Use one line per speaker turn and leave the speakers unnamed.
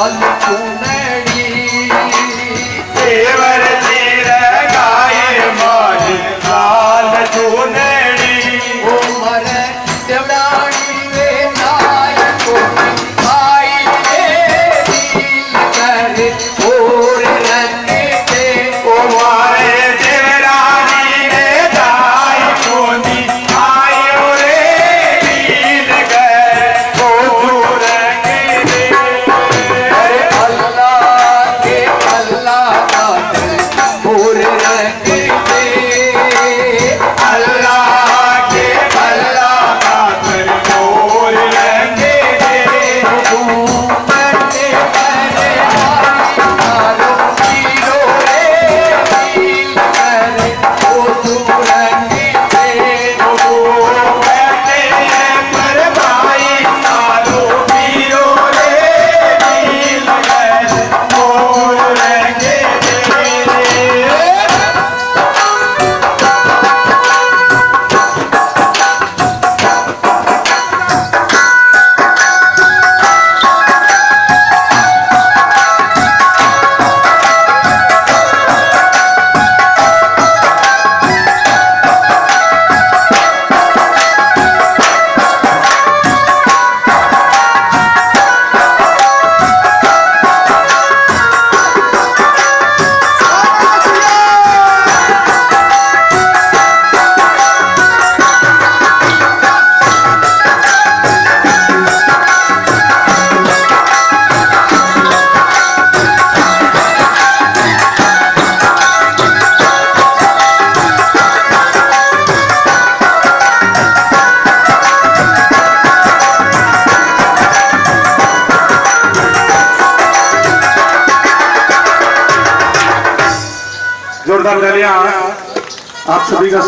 लाल चुनरी
देवर तेर गाए मारी लाल चुनरी
उमर देवरानी वे नायको भाई रे दिल कर और रंगे दे
उमर देवरानी रे गाए कोनी आयो रे दिल कर ओ रंगे दे
अल्लाह के अल्लाह का और रंगे दे
अल्लाह के अल्लाह का और रंगे दे
मरते पहले मारो हीरो रे दिल करे ओ तू रंगे दे
कहते पर भाई सालो पीरो रे दिल कर और रंगे दे जोरदार तालियां आप सभी का